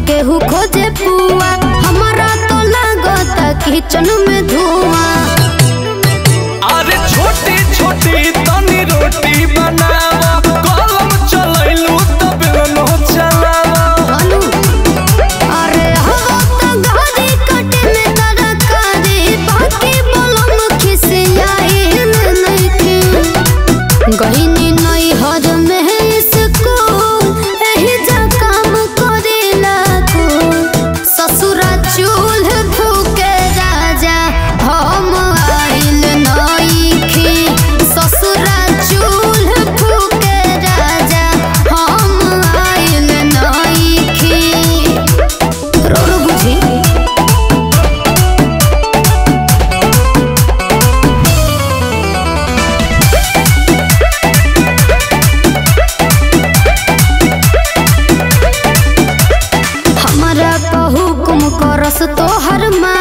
केहू खोजे पुआ, हमारा तो लागता किचन में धुआं। अरे छोटी छोटी तनी रोटी बनावा, कलम चलैलू तब नो चलावा। अरे हवा तो गाड़ी कटे में तरकारी, बाकी बलम खिसियाई नहीं थी। गहिनी नहीं हर में स्कूल, एही जा काम करेला को। ससुरा चूल्ह फूके राजा हम आइल नइखी। ससुरा चूल्ह फूके राजा हम आइल नइखी। रोरो बुझी हुकुम करस तोहर माँ,